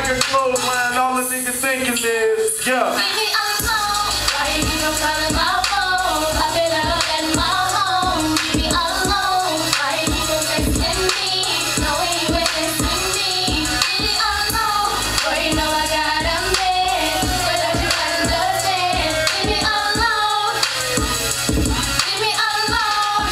like a clothesline. All the niggas thinking is, yeah. Leave me alone. Why you keep on calling my phone? I've been up at my home. Leave me alone. Why you keep on texting me? Knowing you ain't texting me. Leave me alone. Boy, you know I got a man. But don't you understand? Leave me alone. Leave me alone.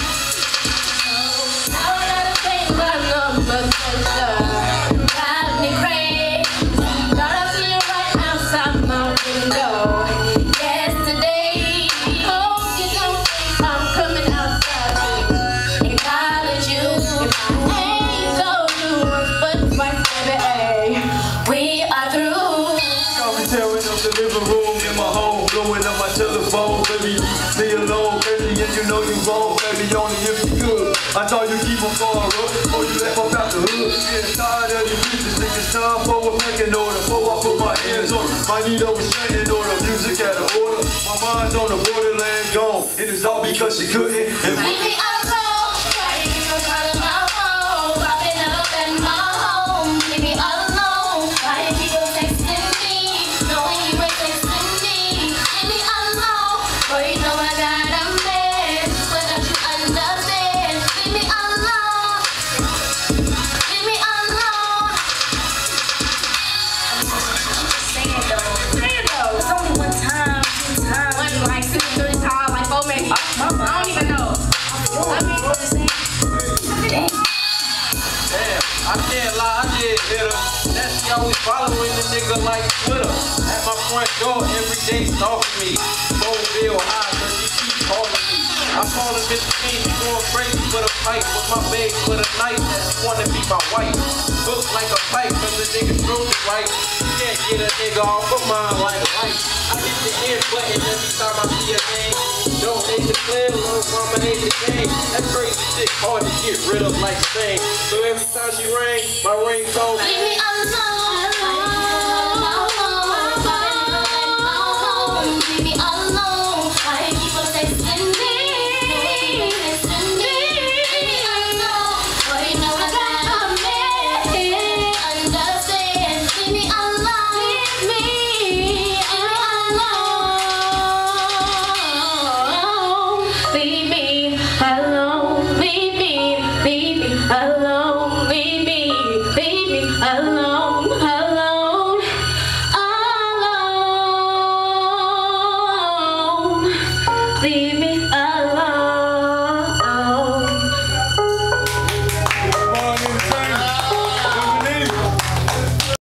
I don't gotta change my number, cause got me crazy. Thought I see you right outside my window. Yesterday, hope you don't think I'm coming outside. In college, you ain't go through, but twice, baby, we are through. Got me tearing up the living room in my home, blowing up my telephone, baby. Leave me alone, baby, and you know you wrong, baby, only if you could. I thought you keep on far up before you left up out the hood. Getting tired of your business, think it's time for a pecking order. Before I put my hands on it, my needle was standing order, music out of order. My mind's on the borderland gone, it is all because she couldn't. Leave me alone. Why you keep on calling my phone? I've been up at my home. Leave me alone. Why you keep on texting me? Knowing you ain't texting me. Leave me alone. Boy, you know I got a man. But don't you understand? Leave me alone. Leave me alone. Saying though, it's only one time, two times. One, like 2, 3 times, like 4 maybe. I don't even know. I mean, what you saying? Damn, I can't lie, I did hit her. That she always following the nigga like Twitter. At my front door every day stalking me. Phone bill high, but she keep calling me. I call her Mr. King, she going crazy for the fight. With my babe for the night, that she wanna be my wife. Look like a pipe, cause the nigga throws it right. You can't get a nigga off of mine like a light. I hit the end button every time I see a name. Don't hate the plan, little mama hate the game. That crazy shit hard to get rid of like same. So every time she ring, my ringtone. Leave me alone.